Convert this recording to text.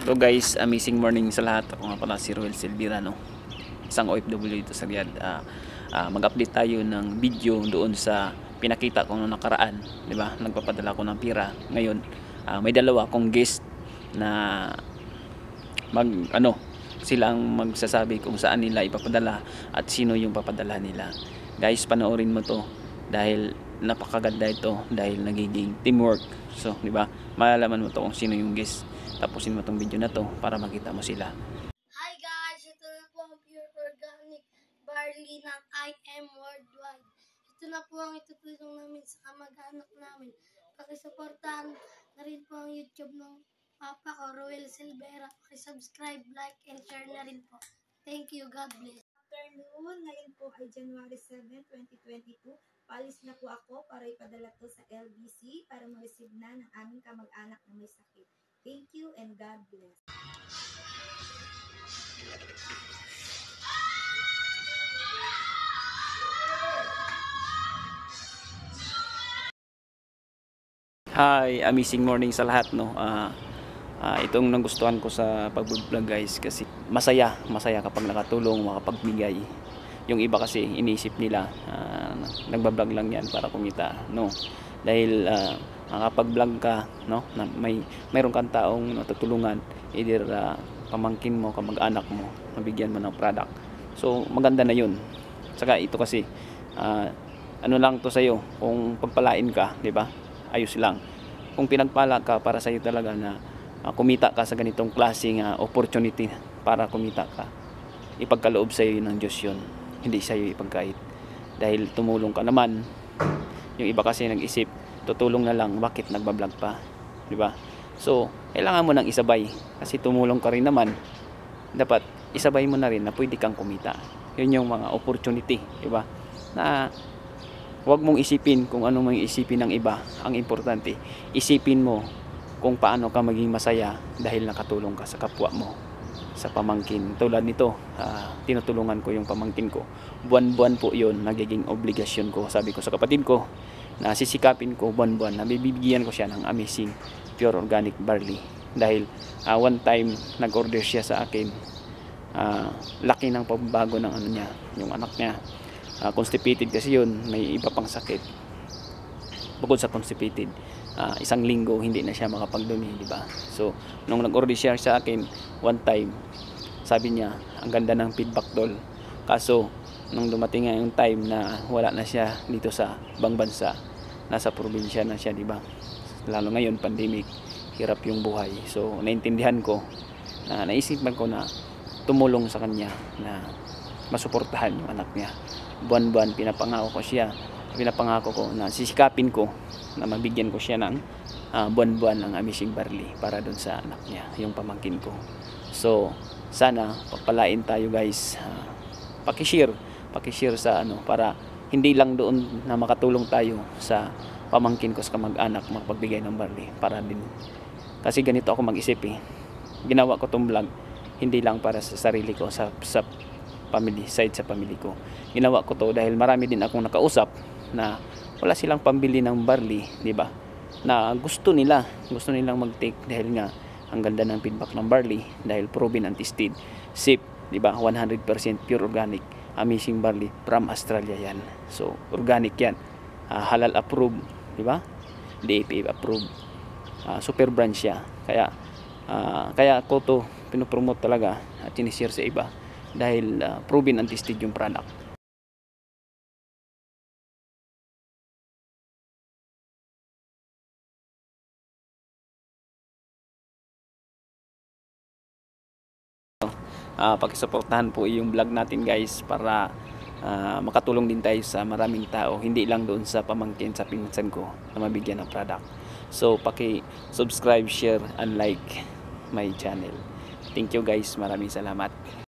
So guys, amazing morning sa lahat. Ako nga pala si Roel Silvirano, isang OFW dito sa Riyadh. Mag-update tayo ng video doon sa pinakita ko noong nakaraan, di ba? Nagpapadala ko ng pira. Ngayon, may dalawa akong guest na silang magsasabi kung saan nila ipapadala at sino yung papadala nila. Guys, panoorin mo to dahil napakaganda ito, dahil nagiging teamwork. So, di ba? Malalaman mo to kung sino yung guest. Tapusin mo tong video na to para makita mo sila. Hi guys! Ito na po ang pure organic barley ng IM Worldwide. Ito na po ang itutulong namin sa kamag-anak namin. Pakisuportahan na rin po ang YouTube ng Papa ko, Roel Silvera. Pakisubscribe, like, and share na rin po. Thank you. God bless. Afternoon, ngayon po ay January 7, 2022. Paalis na po ako para ipadala to sa LBC para ma-receive na ng aming kamag-anak na may sakit. Thank you and God bless. Hi, amazing morning sa lahat, no. Itong nagustuhan ko sa pag-vlog guys, kasi masaya kapag nakatulong, makapagbigay. Yung iba kasi iniisip nila nagba-vlog lang yan para kumita, no. Dahil makapag-vlog ka, no, na mayroon kang taong natutulungan, either pamangkin mo, kamag-anak mo, mabigyan mo ng product. So maganda na yun. Saka ito kasi ano lang to sa'yo, kung pagpalain ka, di ba, ayos lang. Kung pinagpala ka, para sa'yo talaga na kumita ka sa ganitong klaseng opportunity para kumita ka, ipagkaloob sa'yo ng Diyos yun, hindi sa'yo ipagkait. Dahil tumulong ka naman. Yung iba kasi nag-isip, tutulong na lang, bakit nagbablog pa, di ba? So kailangan mo nang isabay, kasi tumulong ka rin naman, dapat isabay mo na rin na pwede kang kumita. Yun yung mga opportunity, di ba? Na huwag mong isipin kung ano mong isipin ng iba. Ang importante, isipin mo kung paano ka maging masaya dahil nakatulong ka sa kapwa mo, sa pamangkin. Tulad nito, tinutulungan ko yung pamangkin ko. Buwan-buwan po yun, nagiging obligasyon ko. Sabi ko sa kapatid ko na sisikapin ko buwan-buwan na bibigyan ko siya ng amazing pure organic barley. Dahil one time nag-order siya sa akin, laki ng pagbabago ng ano niya, yung anak niya. Constipated kasi yun, may iba pang sakit. Bukod sa constipated, isang linggo hindi na siya makapagdumi, di ba? So nung nag-order siya sa akin one time, sabi niya ang ganda ng feedback doll. Kaso nung dumating nga yung time na wala na siya dito sa ibang bansa, nasa probinsya na siya, di ba? Lalo ngayon pandemic, hirap yung buhay. So naintindihan ko, naisipan ko na tumulong sa kanya na masuportahan yung anak niya. Buwan-buwan pinapangako ko na sisikapin ko na mabigyan ko siya ng buwan-buwan ng amazing barley para dun sa anak niya, yung pamangkin ko. So sana pagpalain tayo guys, pakishare sa para hindi lang doon na makatulong tayo sa pamangkin ko, sa kamag-anak, magpagbigay ng barley para din. Kasi ganito ako mag-isip ginawa ko tong vlog hindi lang para sa sarili ko, sa family side, sa family ko. Ginawa ko to dahil marami din akong nakausap na wala silang pambili ng barley, di ba? Na gusto nilang mag-take dahil nga ang ganda ng feedback ng barley, dahil proven and tested, safe, di ba? 100% pure organic, amazing barley from Australia yan. So organic yan, halal approved, di ba? DAP approved, super brand siya. Kaya ako to pinopromote talaga at sinishare sa iba dahil proven and tested yung product. Pakisuportahan po yung vlog natin guys para makatulong din tayo sa maraming tao, hindi lang doon sa pamangkin, sa pinsan ko na mabigyan ng product. So paki-subscribe, share and like my channel. Thank you guys, maraming salamat.